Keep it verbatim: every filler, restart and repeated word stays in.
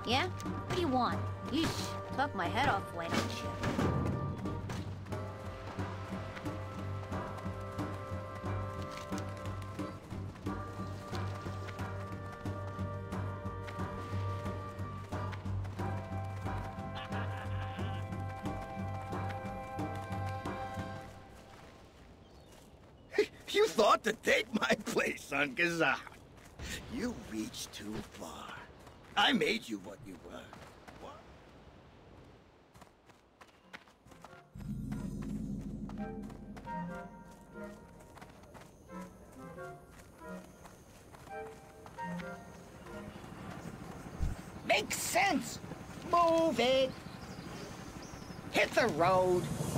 Yeah? What do you want? Yeesh. Talk my head off, why don't you? You thought to take my place on Kazan. You reached too far. I made you what you were. What? Makes sense. Move it. Hit the road.